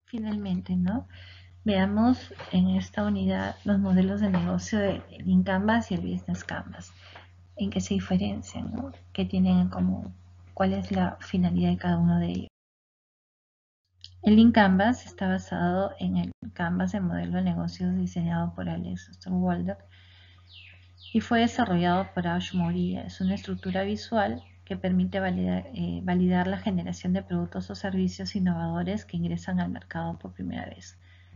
Finalmente, ¿no? Veamos en esta unidad los modelos de negocio de Lean Canvas y el Business Canvas. ¿En qué se diferencian? ¿No? ¿Qué tienen en común? ¿Cuál es la finalidad de cada uno de ellos? El Lean Canvas está basado en el Canvas de modelo de negocios diseñado por Alex Osterwalder y fue desarrollado por Ash Moria. Es una estructura visual que permite validar la generación de productos o servicios innovadores que ingresan al mercado por primera vez.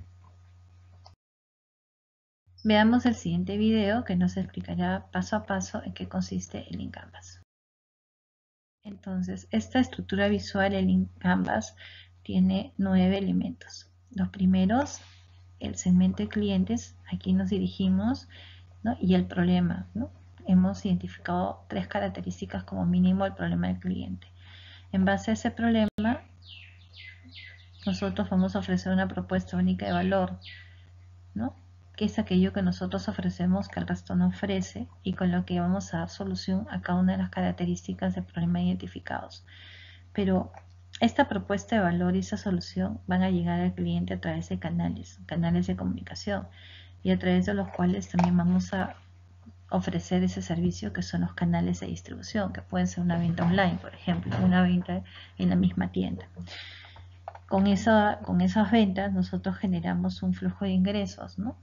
Veamos el siguiente video que nos explicará paso a paso en qué consiste el Lean Canvas. Entonces, esta estructura visual, el Lean Canvas, tiene 9 elementos. Los primeros, el segmento de clientes, aquí nos dirigimos, ¿no? Y el problema, ¿no? Hemos identificado 3 características como mínimo el problema del cliente. En base a ese problema, nosotros vamos a ofrecer una propuesta única de valor, ¿no? Que es aquello que nosotros ofrecemos que el resto no ofrece y con lo que vamos a dar solución a cada una de las características del problema identificados. Pero esta propuesta de valor y esa solución van a llegar al cliente a través de canales de comunicación y a través de los cuales también vamos a ofrecer ese servicio que son los canales de distribución, que pueden ser una venta online, por ejemplo, una venta en la misma tienda. Con esas ventas nosotros generamos un flujo de ingresos, ¿no?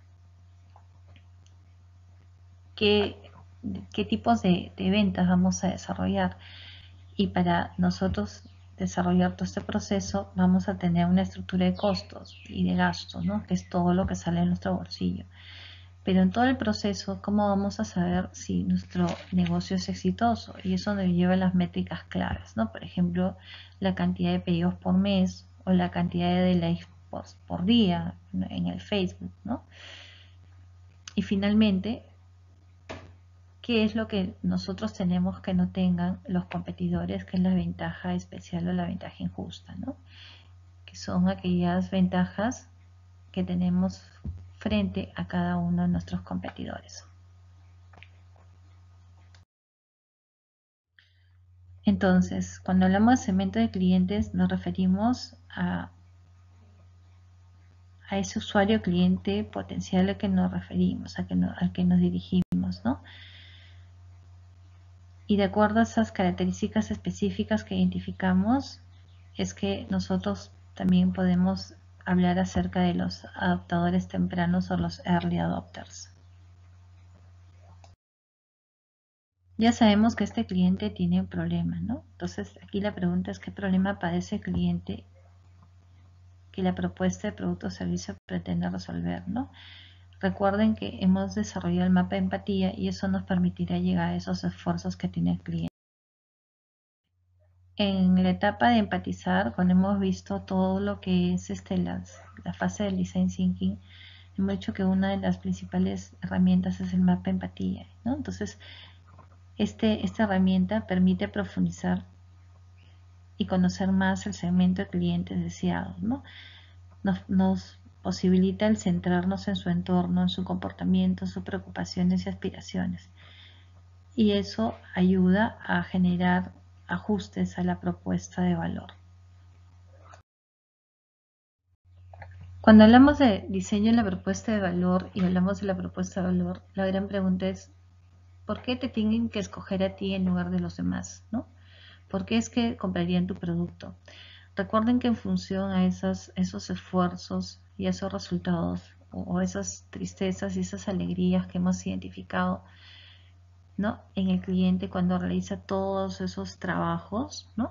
¿Qué tipos de ventas vamos a desarrollar? Y para nosotros desarrollar todo este proceso vamos a tener una estructura de costos y de gastos, ¿no? Que es todo lo que sale de nuestro bolsillo. Pero en todo el proceso, ¿cómo vamos a saber si nuestro negocio es exitoso? Y eso nos lleva a las métricas claves, ¿no? Por ejemplo, la cantidad de pedidos por mes o la cantidad de likes por día en el Facebook, ¿no? Y finalmente, ¿qué es lo que nosotros tenemos que no tengan los competidores, que es la ventaja especial o la ventaja injusta, ¿no? Que son aquellas ventajas que tenemos frente a cada uno de nuestros competidores. Entonces, cuando hablamos de segmento de clientes, nos referimos a ese usuario cliente potencial al que nos referimos, al que nos dirigimos, ¿no? Y de acuerdo a esas características específicas que identificamos, es que nosotros también podemos hablar acerca de los adoptadores tempranos o los early adopters. Ya sabemos que este cliente tiene un problema, ¿no? Entonces aquí la pregunta es: ¿qué problema padece el cliente que la propuesta de producto o servicio pretende resolver, ¿no? Recuerden que hemos desarrollado el mapa de empatía y eso nos permitirá llegar a esos esfuerzos que tiene el cliente. En la etapa de empatizar, cuando hemos visto todo lo que es la fase del design thinking, hemos dicho que una de las principales herramientas es el mapa de empatía, ¿no? Entonces, esta herramienta permite profundizar y conocer más el segmento de clientes deseados, ¿no? Nos posibilita el centrarnos en su entorno, en su comportamiento, sus preocupaciones y aspiraciones. Y eso ayuda a generar ajustes a la propuesta de valor. Cuando hablamos de diseño en la propuesta de valor y hablamos de la propuesta de valor, la gran pregunta es: ¿por qué te tienen que escoger a ti en lugar de los demás, ¿no? ¿Por qué es que comprarían tu producto? Recuerden que en función a esos esfuerzos y esos resultados o esas tristezas y esas alegrías que hemos identificado, ¿no? En el cliente cuando realiza todos esos trabajos, ¿no?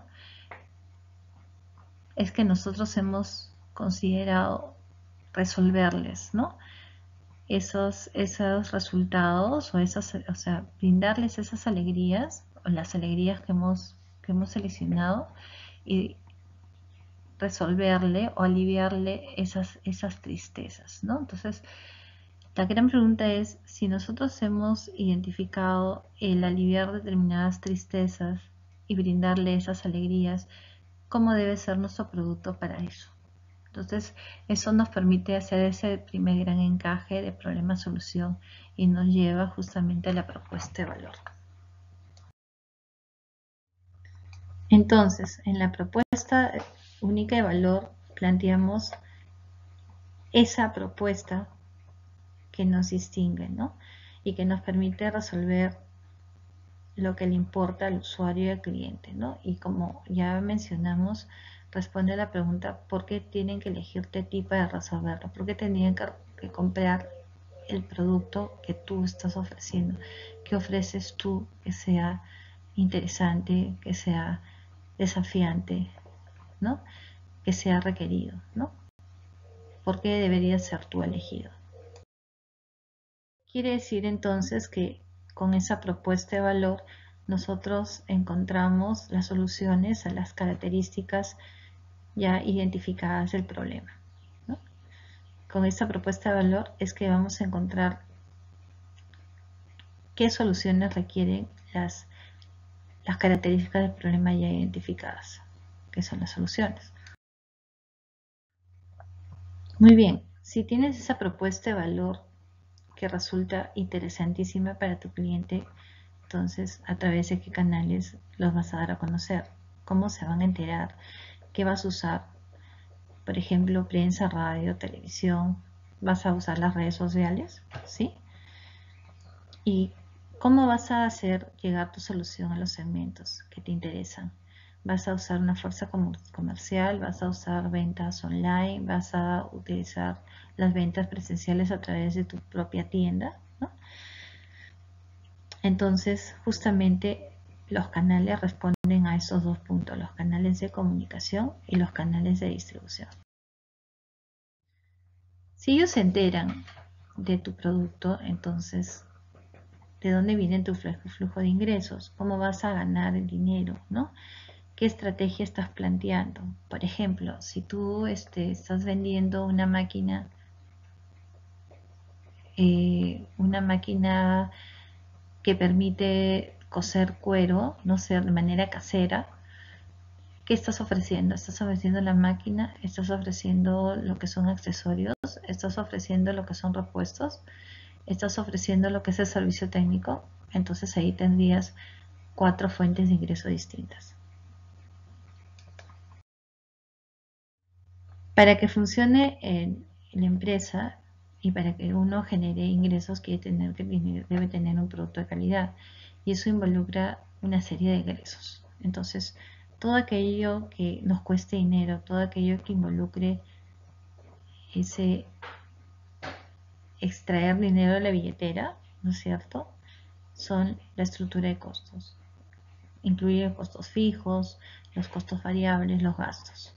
Es que nosotros hemos considerado resolverles, ¿no? Esos resultados o sea, brindarles esas alegrías o las alegrías que hemos seleccionado y resolverle o aliviarle esas tristezas, ¿no? Entonces, la gran pregunta es: si nosotros hemos identificado el aliviar determinadas tristezas y brindarle esas alegrías, ¿cómo debe ser nuestro producto para eso? Entonces, eso nos permite hacer ese primer gran encaje de problema-solución y nos lleva justamente a la propuesta de valor. Entonces, en la propuesta única de valor, planteamos esa propuesta que nos distingue, ¿no? Y que nos permite resolver lo que le importa al usuario y al cliente, ¿no? Y como ya mencionamos, responde a la pregunta ¿por qué tienen que elegir TETI para resolverlo? ¿Por qué tendrían que comprar el producto que tú estás ofreciendo? ¿Qué ofreces tú que sea interesante, que sea desafiante, ¿no? Que sea requerido, ¿no? ¿Por qué debería ser tú elegido? Quiere decir entonces que con esa propuesta de valor nosotros encontramos las soluciones a las características ya identificadas del problema, ¿no? Con esta propuesta de valor es que vamos a encontrar qué soluciones requieren las características del problema ya identificadas, que son las soluciones. Muy bien, si tienes esa propuesta de valor que resulta interesantísima para tu cliente, entonces a través de qué canales los vas a dar a conocer, cómo se van a enterar, qué vas a usar, por ejemplo, prensa, radio, televisión, vas a usar las redes sociales, ¿sí? Y cómo vas a hacer llegar tu solución a los segmentos que te interesan. Vas a usar una fuerza comercial, vas a usar ventas online, vas a utilizar las ventas presenciales a través de tu propia tienda, ¿no? Entonces, justamente los canales responden a esos dos puntos, los canales de comunicación y los canales de distribución. Si ellos se enteran de tu producto, entonces, ¿de dónde viene tu flujo de ingresos? ¿Cómo vas a ganar el dinero, ¿no? ¿Qué estrategia estás planteando? Por ejemplo, si tú estás vendiendo una máquina que permite coser cuero, no sé, de manera casera, ¿qué estás ofreciendo? ¿Estás ofreciendo la máquina? ¿Estás ofreciendo lo que son accesorios? ¿Estás ofreciendo lo que son repuestos? ¿Estás ofreciendo lo que es el servicio técnico? Entonces ahí tendrías 4 fuentes de ingreso distintas. Para que funcione en la empresa y para que uno genere ingresos, debe tener un producto de calidad. Y eso involucra una serie de ingresos. Entonces, todo aquello que nos cueste dinero, todo aquello que involucre ese extraer dinero de la billetera, ¿no es cierto? Son la estructura de costos. Incluye costos fijos, los costos variables, los gastos.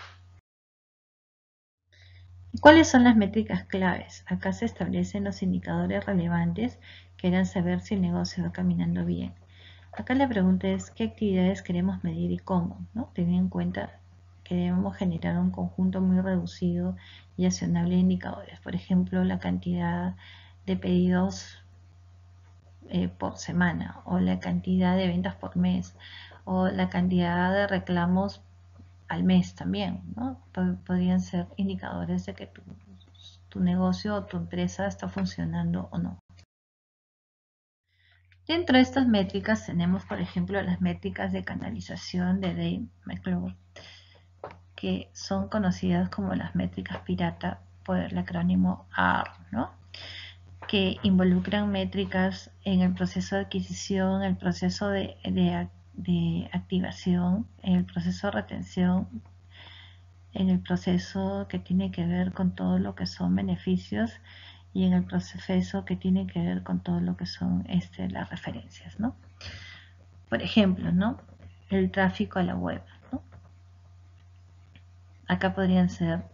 ¿Cuáles son las métricas claves? Acá se establecen los indicadores relevantes que harán saber si el negocio va caminando bien. Acá la pregunta es qué actividades queremos medir y cómo, ¿no? Teniendo en cuenta que debemos generar un conjunto muy reducido y accionable de indicadores. Por ejemplo, la cantidad de pedidos por semana, o la cantidad de ventas por mes, o la cantidad de reclamos al mes también, ¿no? Podrían ser indicadores de que tu negocio o tu empresa está funcionando o no. Dentro de estas métricas tenemos, por ejemplo, las métricas de canalización de Dave McClure, que son conocidas como las métricas pirata por el acrónimo ARR, ¿no? Que involucran métricas en el proceso de adquisición, el proceso de activación, en el proceso de retención, en el proceso que tiene que ver con todo lo que son beneficios y en el proceso que tiene que ver con todo lo que son las referencias, ¿no? Por ejemplo, ¿no? El tráfico a la web, ¿no? Acá podrían ser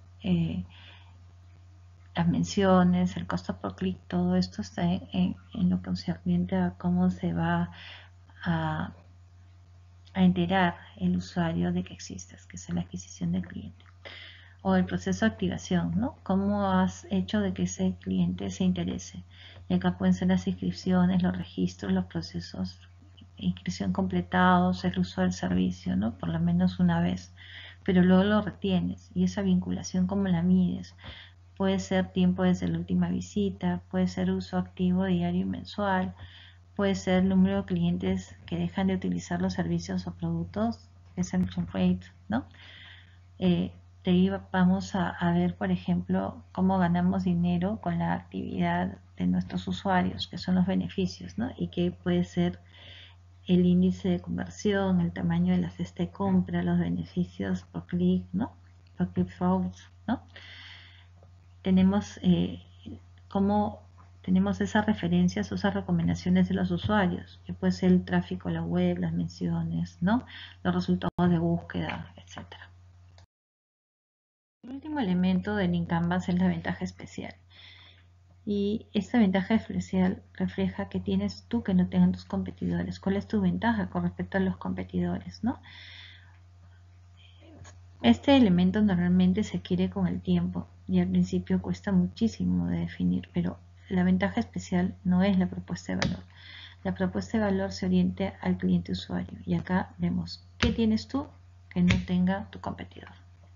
las menciones, el costo por clic, todo esto está en lo concerniente a cómo se va a enterar el usuario de que existes, que es la adquisición del cliente. O el proceso de activación, ¿no? ¿Cómo has hecho de que ese cliente se interese? Y acá pueden ser las inscripciones, los registros, los procesos de inscripción completados, el uso del servicio, ¿no? Por lo menos una vez. Pero luego lo retienes. Y esa vinculación, ¿cómo la mides? Puede ser tiempo desde la última visita, puede ser uso activo diario y mensual, puede ser el número de clientes que dejan de utilizar los servicios o productos, que es el churn rate, ¿no? de ahí vamos a ver, por ejemplo, cómo ganamos dinero con la actividad de nuestros usuarios, que son los beneficios, ¿no? Y que puede ser el índice de conversión, el tamaño de la cesta de compra, los beneficios por clic, ¿no? Por click throughs, ¿no? Tenemos cómo tenemos esas referencias o esas recomendaciones de los usuarios, que puede ser el tráfico a la web, las menciones, ¿no? Los resultados de búsqueda, etcétera. El último elemento del Lean Canvas es la ventaja especial. Y esta ventaja especial refleja que tienes tú que no tengan tus competidores. ¿Cuál es tu ventaja con respecto a los competidores, no? Este elemento normalmente se adquiere con el tiempo y al principio cuesta muchísimo de definir, pero la ventaja especial no es la propuesta de valor. La propuesta de valor se orienta al cliente usuario y acá vemos qué tienes tú que no tenga tu competidor.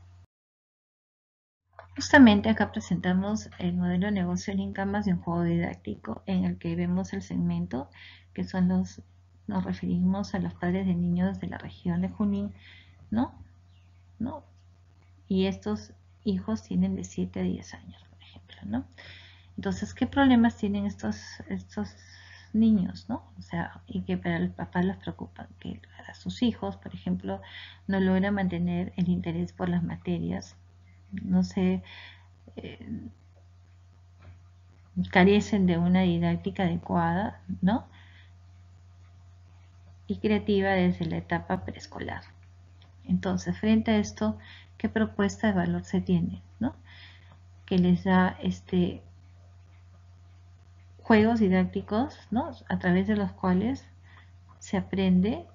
Justamente acá presentamos el modelo de negocio Lean Canvas de un juego didáctico en el que vemos el segmento que son nos referimos a los padres de niños de la región de Junín, ¿no? Y estos hijos tienen de 7 a 10 años, por ejemplo, ¿no? Entonces, ¿qué problemas tienen estos niños, ¿no? O sea, y que para el papá les preocupa, que a sus hijos, por ejemplo, no logran mantener el interés por las materias, no sé, carecen de una didáctica adecuada, ¿no? Y creativa desde la etapa preescolar. Entonces, frente a esto, ¿qué propuesta de valor se tiene, ¿no? Que les da juegos didácticos, ¿no? A través de los cuales se aprende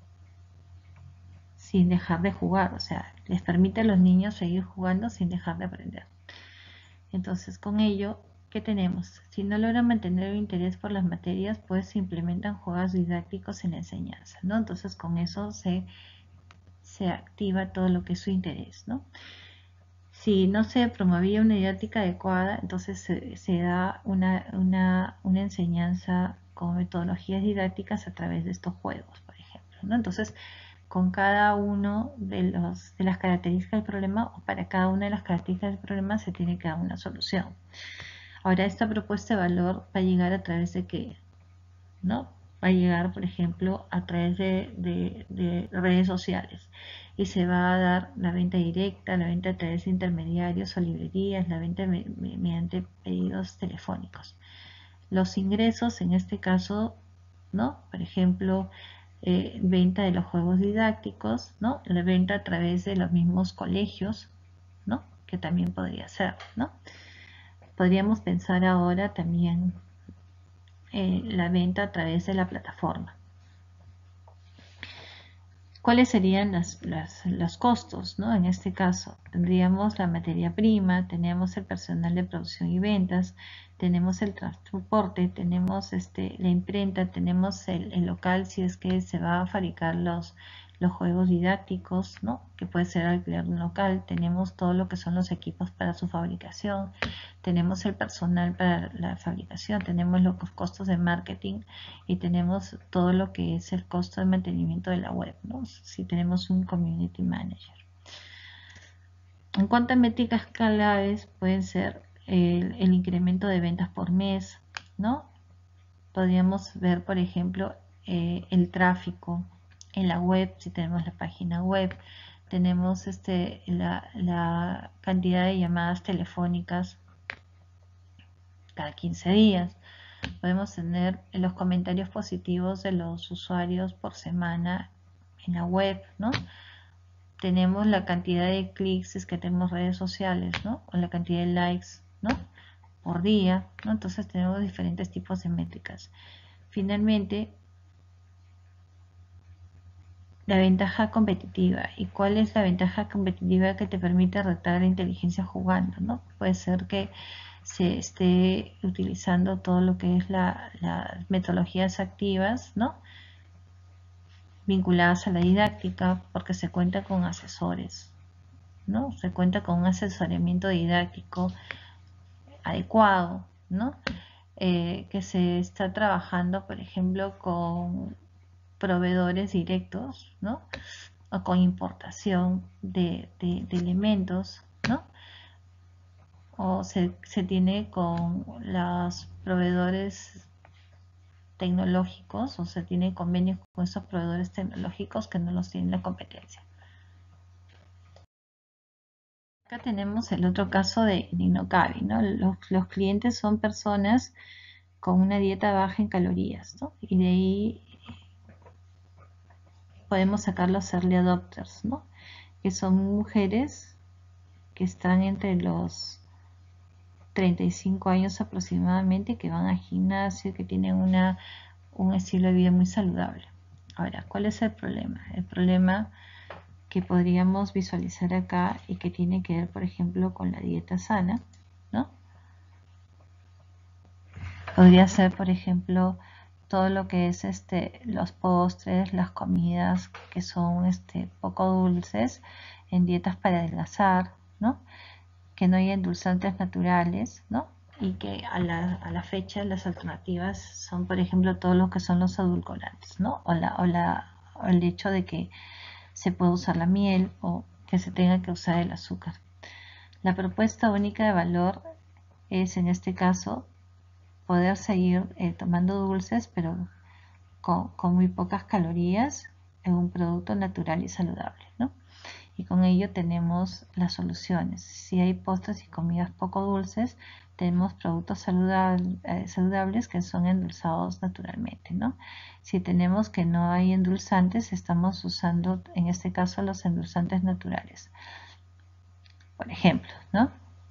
sin dejar de jugar, o sea, les permite a los niños seguir jugando sin dejar de aprender. Entonces, con ello, ¿qué tenemos? Si no logran mantener el interés por las materias, pues se implementan juegos didácticos en la enseñanza, ¿no? Entonces, con eso se activa todo lo que es su interés, ¿no? Si no se promovía una didáctica adecuada, entonces se da una enseñanza con metodologías didácticas a través de estos juegos, por ejemplo, ¿no? Entonces, con cada uno de las características del problema o para cada una de las características del problema se tiene que dar una solución. Ahora, esta propuesta de valor va a llegar a través de qué, ¿no? Va a llegar, por ejemplo, a través de redes sociales y se va a dar la venta directa, la venta a través de intermediarios o librerías, la venta mediante pedidos telefónicos. Los ingresos, en este caso, ¿no? Por ejemplo, venta de los juegos didácticos, ¿no? La venta a través de los mismos colegios, ¿no? Que también podría ser, ¿no? Podríamos pensar ahora también la venta a través de la plataforma. ¿Cuáles serían los costos, ¿no? En este caso, tendríamos la materia prima, tenemos el personal de producción y ventas, tenemos el transporte, tenemos la imprenta, tenemos el local si es que se va a fabricar los juegos didácticos, ¿no? Que puede ser alquilar un local, tenemos todo lo que son los equipos para su fabricación, tenemos el personal para la fabricación, tenemos los costos de marketing y tenemos todo lo que es el costo de mantenimiento de la web, ¿no? Si tenemos un community manager. En cuanto a métricas claves, pueden ser el incremento de ventas por mes, ¿no? Podríamos ver, por ejemplo, el tráfico en la web, si tenemos la página web, tenemos la cantidad de llamadas telefónicas cada 15 días. Podemos tener los comentarios positivos de los usuarios por semana en la web, ¿no? Tenemos la cantidad de clics si es que tenemos redes sociales, ¿no? O la cantidad de likes, ¿no? Por día, ¿no? Entonces tenemos diferentes tipos de métricas. Finalmente, la ventaja competitiva. ¿Y cuál es la ventaja competitiva que te permite retar la inteligencia jugando, ¿no? Puede ser que se esté utilizando todo lo que es las metodologías activas, ¿no? Vinculadas a la didáctica, porque se cuenta con asesores, ¿no? Se cuenta con un asesoramiento didáctico adecuado, ¿no? Que se está trabajando, por ejemplo, con proveedores directos, ¿no? o con importación de elementos, ¿no? O se tiene con los proveedores tecnológicos, o se tiene convenios con esos proveedores tecnológicos que no los tienen la competencia. Acá tenemos el otro caso de Ninocabi, ¿no? Los clientes son personas con una dieta baja en calorías, ¿no? Y de ahí podemos sacar los early adopters, ¿no? Que son mujeres que están entre los 35 años aproximadamente, que van al gimnasio, que tienen un estilo de vida muy saludable. Ahora, ¿cuál es el problema? El problema que podríamos visualizar acá y que tiene que ver, por ejemplo, con la dieta sana, ¿no? Podría ser, por ejemplo, todo lo que es los postres, las comidas que son poco dulces en dietas para adelgazar, ¿no? Que no hay endulzantes naturales, ¿no? Y que a la fecha las alternativas son, por ejemplo, todo lo que son los edulcorantes, ¿no? O el hecho de que se puede usar la miel o que se tenga que usar el azúcar. La propuesta única de valor es, en este caso, poder seguir tomando dulces, pero con muy pocas calorías en un producto natural y saludable, ¿no? Y con ello tenemos las soluciones. Si hay postres y comidas poco dulces, tenemos productos saludables que son endulzados naturalmente, ¿no? Si tenemos que no hay endulzantes, estamos usando en este caso los endulzantes naturales, por ejemplo, ¿no?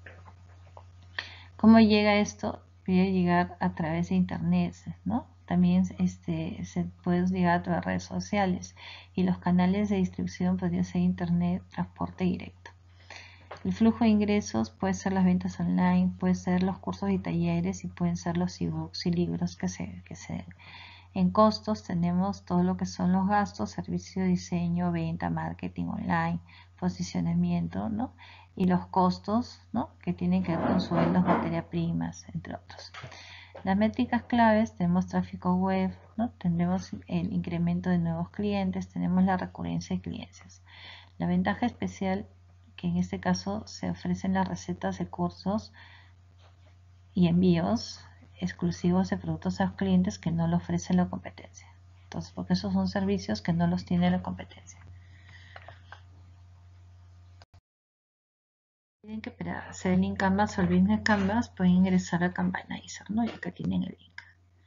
¿Cómo llega esto? Puede llegar a través de internet, ¿no? También se puede llegar a través de redes sociales, y los canales de distribución podrían ser internet, transporte directo. El flujo de ingresos puede ser las ventas online, puede ser los cursos y talleres, y pueden ser los ebooks y libros que se den. En costos tenemos todo lo que son los gastos, servicio, diseño, venta, marketing online, posicionamiento, ¿no? Y los costos, ¿no? Que tienen que ver con sueldos, materias primas, entre otros. Las métricas claves, tenemos tráfico web, ¿no? Tendremos el incremento de nuevos clientes, tenemos la recurrencia de clientes. La ventaja especial, que en este caso se ofrecen las recetas de cursos y envíos exclusivos de productos a los clientes que no lo ofrece la competencia. Entonces, porque esos son servicios que no los tiene la competencia. Tienen que para hacer el link Canvas o el Business Canvas, pueden ingresar a Canvanizer, ¿no? Y acá tienen el link.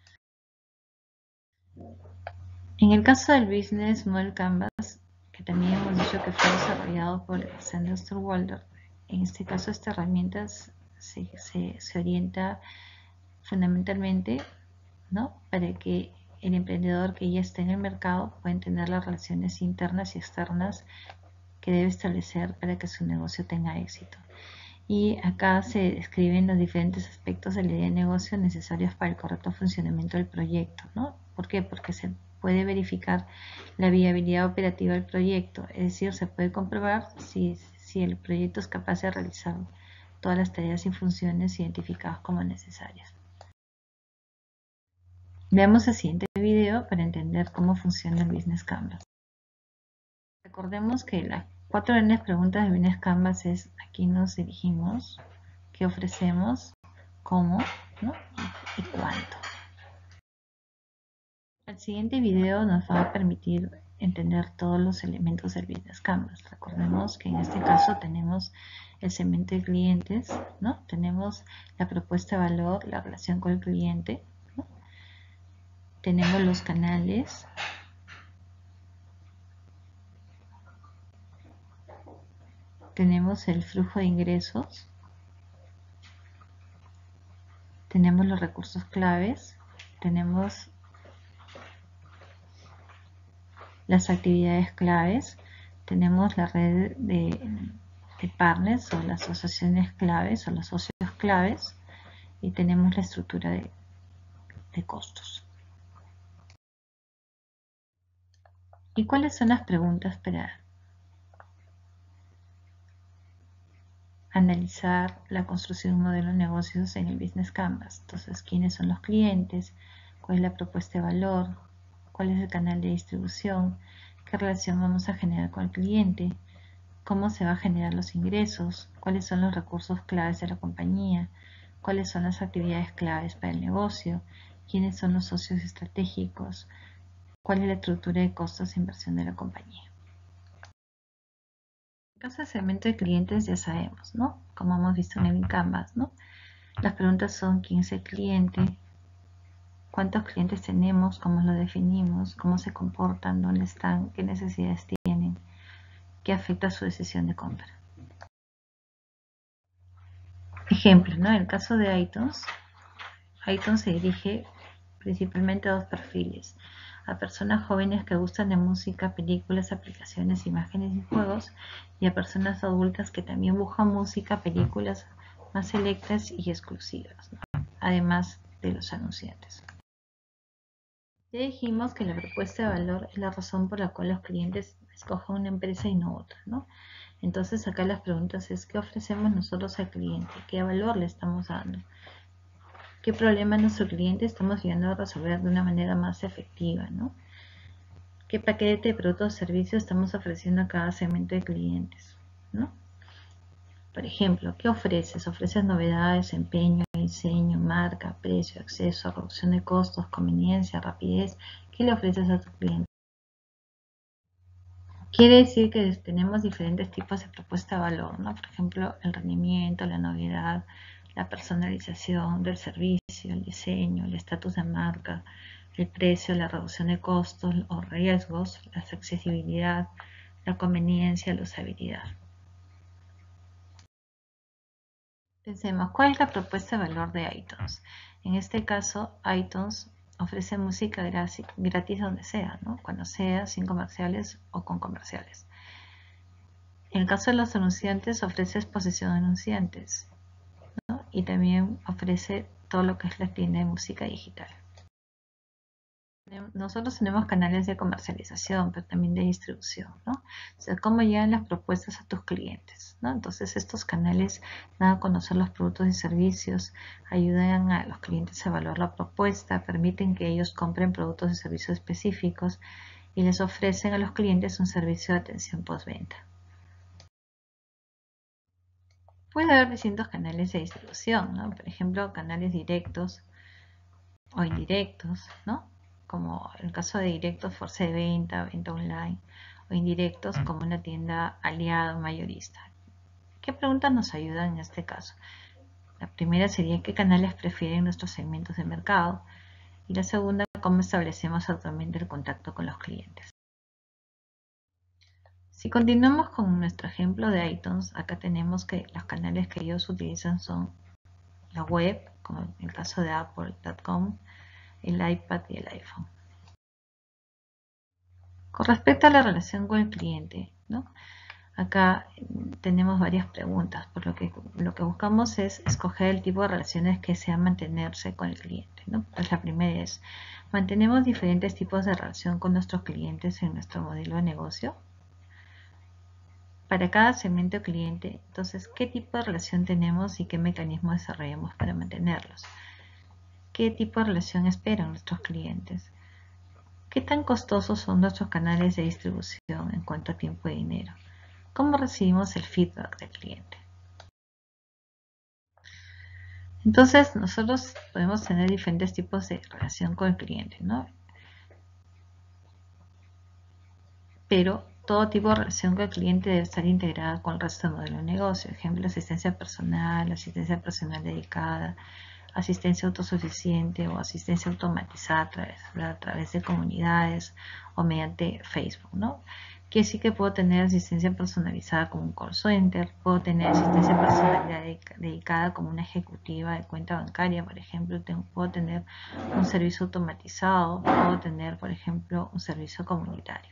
En el caso del Business Model Canvas, que también hemos dicho que fue desarrollado por Sandra Sturwalder, en este caso esta herramienta se orienta fundamentalmente, ¿no? Para que el emprendedor que ya esté en el mercado pueda entender las relaciones internas y externas que debe establecer para que su negocio tenga éxito. Y acá se describen los diferentes aspectos de la idea de negocio necesarios para el correcto funcionamiento del proyecto, ¿no? ¿Por qué? Porque se puede verificar la viabilidad operativa del proyecto, es decir, se puede comprobar si el proyecto es capaz de realizar todas las tareas y funciones identificadas como necesarias. Veamos el siguiente video para entender cómo funciona el Business Canvas. Recordemos que las 4 grandes preguntas del Business Canvas es: ¿a quién nos dirigimos? ¿Qué ofrecemos? ¿Cómo? ¿No? ¿Y cuánto? El siguiente video nos va a permitir entender todos los elementos del Business Canvas. Recordemos que en este caso tenemos el segmento de clientes, ¿no? Tenemos la propuesta de valor, la relación con el cliente, ¿no? Tenemos los canales, tenemos el flujo de ingresos, tenemos los recursos claves, tenemos las actividades claves, tenemos la red de partners o las asociaciones claves o los socios claves, y tenemos la estructura de costos. ¿Y cuáles son las preguntas para analizar la construcción de un modelo de negocios en el Business Canvas? Entonces, ¿quiénes son los clientes? ¿Cuál es la propuesta de valor? ¿Cuál es el canal de distribución? qué relación vamos a generar con el cliente, cómo se va a generar los ingresos, cuáles son los recursos claves de la compañía, cuáles son las actividades claves para el negocio, quiénes son los socios estratégicos, cuál es la estructura de costos e inversión de la compañía. En caso de segmento de clientes ya sabemos, ¿no? Como hemos visto en el Canvas, ¿no? Las preguntas son quién es el cliente, cuántos clientes tenemos, cómo lo definimos, cómo se comportan, dónde están, qué necesidades tienen, qué afecta su decisión de compra. Ejemplo, ¿no? En el caso de iTunes se dirige principalmente a dos perfiles: a personas jóvenes que gustan de música, películas, aplicaciones, imágenes y juegos, y a personas adultas que también buscan música, películas más selectas y exclusivas, ¿no? Además de los anunciantes. Ya dijimos que la propuesta de valor es la razón por la cual los clientes escogen una empresa y no otra, ¿no? Entonces acá las preguntas es: ¿qué ofrecemos nosotros al cliente? ¿Qué valor le estamos dando? ¿Qué problema nuestro cliente estamos ayudando a resolver de una manera más efectiva, ¿no? ¿Qué paquete de productos o servicios estamos ofreciendo a cada segmento de clientes, ¿no? Por ejemplo, ¿qué ofreces? ¿Ofreces novedades, empeño, diseño, marca, precio, acceso, reducción de costos, conveniencia, rapidez? ¿Qué le ofreces a tu cliente? Quiere decir que tenemos diferentes tipos de propuesta de valor, ¿no? Por ejemplo, el rendimiento, la novedad, la personalización del servicio, el diseño, el estatus de marca, el precio, la reducción de costos o riesgos, la accesibilidad, la conveniencia, la usabilidad. Pensemos, ¿cuál es la propuesta de valor de iTunes? En este caso, iTunes ofrece música gratis donde sea, ¿no? Cuando sea, sin comerciales o con comerciales. En el caso de los anunciantes, ofrece exposición de anunciantes, ¿no? Y también ofrece todo lo que es la tienda de música digital. Nosotros tenemos canales de comercialización, pero también de distribución, ¿no? O sea, cómo llegan las propuestas a tus clientes, ¿no? Entonces, estos canales dan a conocer los productos y servicios, ayudan a los clientes a evaluar la propuesta, permiten que ellos compren productos y servicios específicos y les ofrecen a los clientes un servicio de atención postventa. Puede haber distintos canales de distribución, ¿no? Por ejemplo, canales directos o indirectos, ¿no? Como el caso de directos, fuerza de venta, venta online, o indirectos como una tienda aliada o mayorista. ¿Qué preguntas nos ayudan en este caso? La primera sería: ¿qué canales prefieren nuestros segmentos de mercado? Y la segunda: ¿cómo establecemos actualmente el contacto con los clientes? Si continuamos con nuestro ejemplo de iTunes, acá tenemos que los canales que ellos utilizan son la web, como en el caso de apple.com, el iPad y el iPhone. Con respecto a la relación con el cliente, ¿no? Acá tenemos varias preguntas, por lo que buscamos es escoger el tipo de relaciones que sea mantenerse con el cliente, ¿no? Pues la primera es: ¿mantenemos diferentes tipos de relación con nuestros clientes en nuestro modelo de negocio? Para cada segmento cliente, entonces, ¿qué tipo de relación tenemos y qué mecanismos desarrollamos para mantenerlos? ¿Qué tipo de relación esperan nuestros clientes? ¿Qué tan costosos son nuestros canales de distribución en cuanto a tiempo y dinero? ¿Cómo recibimos el feedback del cliente? Entonces, nosotros podemos tener diferentes tipos de relación con el cliente, ¿no? Pero todo tipo de relación con el cliente debe estar integrada con el resto del modelo de negocio. Ejemplo, asistencia personal dedicada, asistencia autosuficiente o asistencia automatizada a través de comunidades o mediante Facebook, ¿no? Que sí que puedo tener asistencia personalizada como un call center, puedo tener asistencia personalizada dedicada como una ejecutiva de cuenta bancaria, por ejemplo, puedo tener un servicio automatizado, puedo tener, por ejemplo, un servicio comunitario.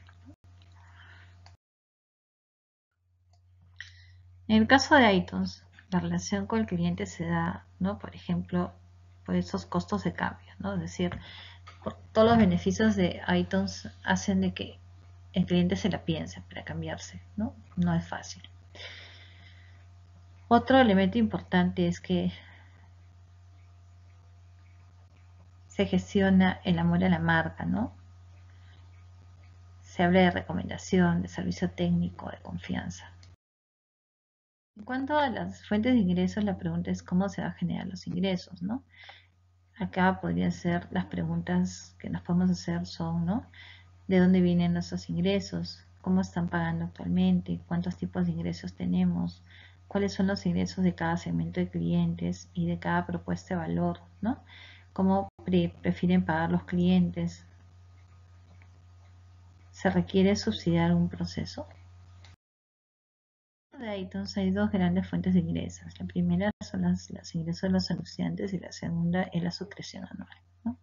En el caso de iTunes, la relación con el cliente se da, ¿no? Por ejemplo, por esos costos de cambio, ¿no? Es decir, todos los beneficios de iTunes hacen de que el cliente se la piense para cambiarse, ¿no? No es fácil. Otro elemento importante es que se gestiona el amor a la marca, ¿no? se habla de recomendación, de servicio técnico, de confianza. En cuanto a las fuentes de ingresos, la pregunta es cómo se van a generar los ingresos, ¿no? Acá podría ser, las preguntas que nos podemos hacer son, ¿no? ¿De dónde vienen nuestros ingresos? ¿Cómo están pagando actualmente? ¿Cuántos tipos de ingresos tenemos? ¿Cuáles son los ingresos de cada segmento de clientes y de cada propuesta de valor, ¿no? ¿Cómo prefieren pagar los clientes? ¿Se requiere subsidiar un proceso? De iTunes hay dos grandes fuentes de ingresos. La primera son los ingresos de los anunciantes y la segunda es la suscripción anual, ¿no?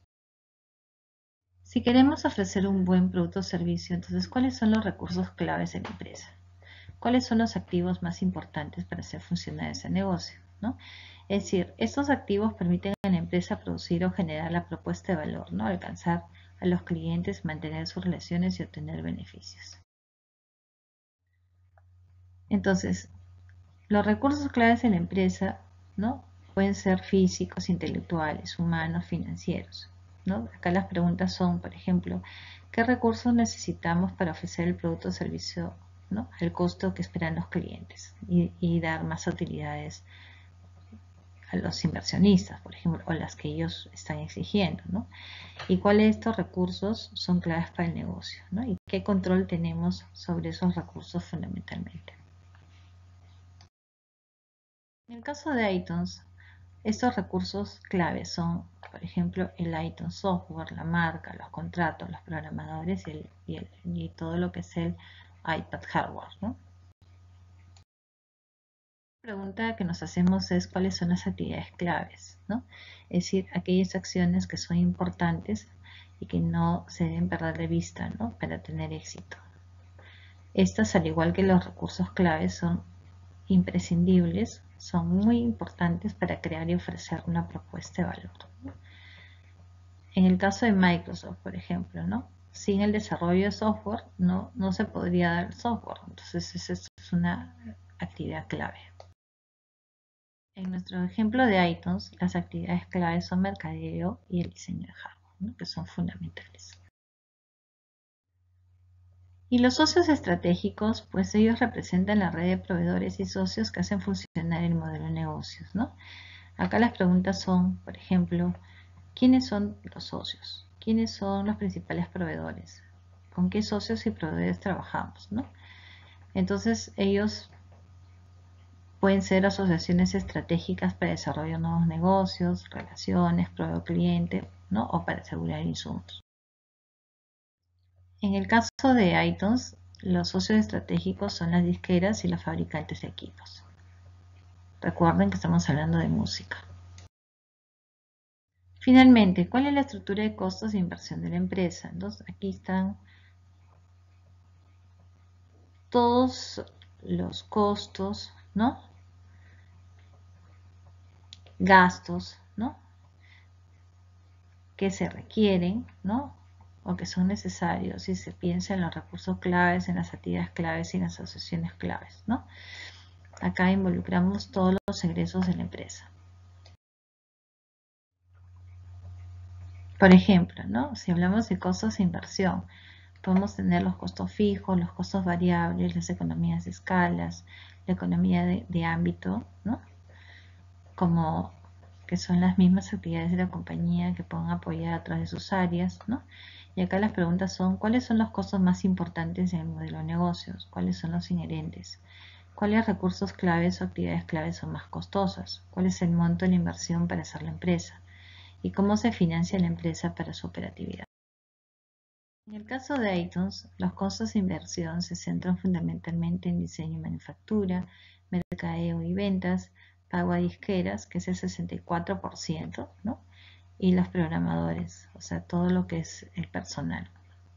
Si queremos ofrecer un buen producto o servicio, entonces, ¿cuáles son los recursos claves de la empresa? ¿Cuáles son los activos más importantes para hacer funcionar ese negocio, ¿no? Es decir, estos activos permiten a la empresa producir o generar la propuesta de valor, ¿no? Alcanzar a los clientes, mantener sus relaciones y obtener beneficios. Entonces, los recursos claves de la empresa, ¿no? Pueden ser físicos, intelectuales, humanos, financieros, ¿no? Acá las preguntas son, por ejemplo, ¿qué recursos necesitamos para ofrecer el producto o servicio, ¿no? al costo que esperan los clientes y dar más utilidades a los inversionistas, por ejemplo, o las que ellos están exigiendo, ¿no? ¿Y cuáles de estos recursos son claves para el negocio, ¿no? ¿Y qué control tenemos sobre esos recursos fundamentalmente? En el caso de iTunes, estos recursos claves son, por ejemplo, el iTunes Software, la marca, los contratos, los programadores y todo lo que es el iPad Hardware, ¿no? La pregunta que nos hacemos es cuáles son las actividades claves, ¿no? Es decir, aquellas acciones que son importantes y que no se deben perder de vista, ¿no? Para tener éxito. Estas, al igual que los recursos claves, son imprescindibles, son muy importantes para crear y ofrecer una propuesta de valor, ¿no? En el caso de Microsoft, por ejemplo, ¿no? Sin el desarrollo de software no se podría dar software. Entonces, esa es una actividad clave. En nuestro ejemplo de iTunes, las actividades claves son mercadeo y el diseño de hardware, ¿no? Que son fundamentales. Y los socios estratégicos, pues ellos representan la red de proveedores y socios que hacen funcionar el modelo de negocios, ¿no? Acá las preguntas son, por ejemplo, ¿quiénes son los socios? ¿Quiénes son los principales proveedores? ¿Con qué socios y proveedores trabajamos, ¿no? Entonces ellos pueden ser asociaciones estratégicas para desarrollar nuevos negocios, relaciones, proveedor-cliente, ¿no? O para asegurar insumos. En el caso de iTunes, los socios estratégicos son las disqueras y los fabricantes de equipos. Recuerden que estamos hablando de música. Finalmente, ¿cuál es la estructura de costos de inversión de la empresa? Entonces, aquí están todos los costos, ¿no? Gastos, ¿no? Que se requieren, ¿no? O que son necesarios si se piensa en los recursos claves, en las actividades claves y en las asociaciones claves, ¿no? Acá involucramos todos los egresos de la empresa. Por ejemplo, ¿no? Si hablamos de costos de inversión, podemos tener los costos fijos, los costos variables, las economías de escalas, la economía de ámbito, ¿no? Como que son las mismas actividades de la compañía que pueden apoyar a través de sus áreas, ¿no? Y acá las preguntas son, ¿cuáles son los costos más importantes en el modelo de negocios? ¿Cuáles son los inherentes? ¿Cuáles recursos claves o actividades claves son más costosas? ¿Cuál es el monto de la inversión para hacer la empresa? ¿Y cómo se financia la empresa para su operatividad? En el caso de iTunes, los costos de inversión se centran fundamentalmente en diseño y manufactura, mercadeo y ventas, pago a disqueras, que es el 64%, ¿no? Y los programadores, o sea, todo lo que es el personal.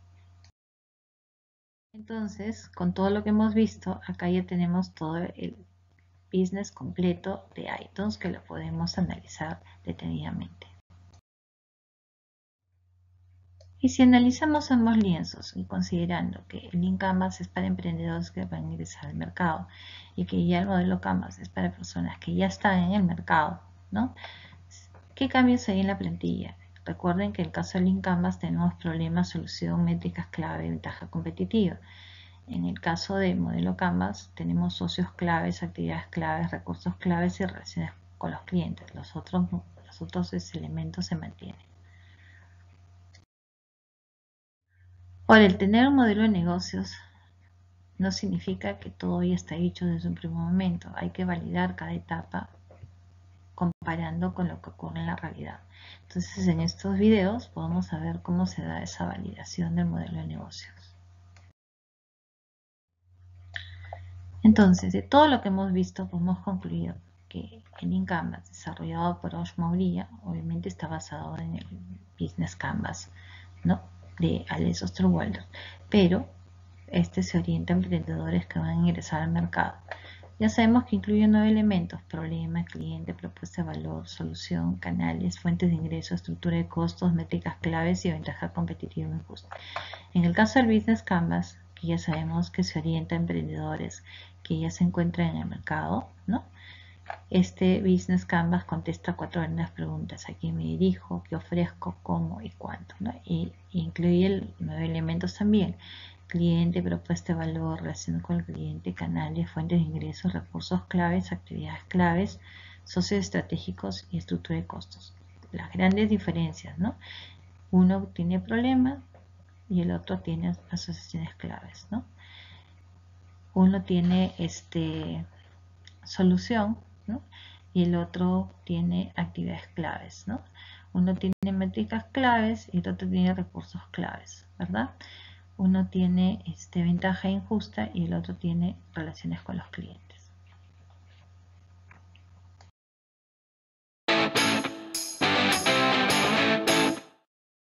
Entonces, con todo lo que hemos visto, acá ya tenemos todo el business completo de iTunes que lo podemos analizar detenidamente. Y si analizamos ambos lienzos y considerando que el Lean Canvas es para emprendedores que van a ingresar al mercado y que ya el modelo Canvas es para personas que ya están en el mercado, ¿no? ¿Qué cambios hay en la plantilla? Recuerden que en el caso del Lean Canvas tenemos problema, solución, métricas clave, ventaja competitiva. En el caso del modelo Canvas tenemos socios claves, actividades claves, recursos claves y relaciones con los clientes. Los otros elementos se mantienen. Ahora, el tener un modelo de negocios no significa que todo ya está hecho desde un primer momento. Hay que validar cada etapa comparando con lo que ocurre en la realidad. Entonces, en estos videos podemos saber cómo se da esa validación del modelo de negocios. Entonces, de todo lo que hemos visto, podemos concluir que el Lean Canvas, desarrollado por Osh Mauria, obviamente está basado en el Business Canvas, ¿no?, de Alex Osterwalder, pero este se orienta a emprendedores que van a ingresar al mercado. Ya sabemos que incluye 9 elementos: problema, cliente, propuesta de valor, solución, canales, fuentes de ingreso, estructura de costos, métricas claves y ventaja competitiva injusta. En el caso del Business Canvas, que ya sabemos que se orienta a emprendedores que ya se encuentran en el mercado, ¿no? Este Business Canvas contesta 4 grandes preguntas: ¿a quién me dirijo? ¿Qué ofrezco? ¿Cómo? ¿Y cuánto? ¿no? Y incluye 9 elementos también: cliente, propuesta de valor, relación con el cliente, canales, fuentes de ingresos, recursos claves, actividades claves, socios estratégicos y estructura de costos. Las grandes diferencias, ¿no? Uno tiene problemas y el otro tiene asociaciones claves, ¿no? Uno tiene solución, ¿no?, y el otro tiene actividades claves, ¿no? Uno tiene métricas claves y el otro tiene recursos claves, ¿verdad? Uno tiene ventaja injusta y el otro tiene relaciones con los clientes.